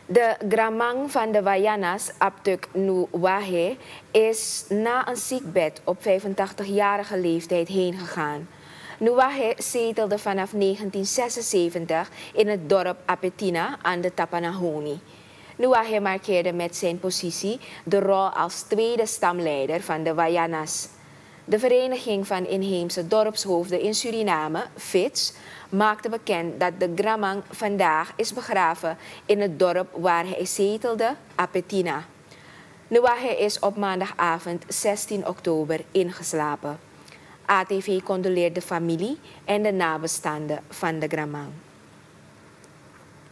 De Gramang van de Wayanas, Aptuk Nuwahe, is na een ziekbed op 85-jarige leeftijd heen gegaan. Nuwahe zetelde vanaf 1976 in het dorp Apetina aan de Tapanahoni. Nuwahe markeerde met zijn positie de rol als tweede stamleider van de Wayanas. De Vereniging van Inheemse Dorpshoofden in Suriname, FIDS, maakte bekend dat de Gramang vandaag is begraven in het dorp waar hij zetelde, Apetina. Nuwahe is op maandagavond 16 oktober ingeslapen. ATV condoleert de familie en de nabestaanden van de Gramang.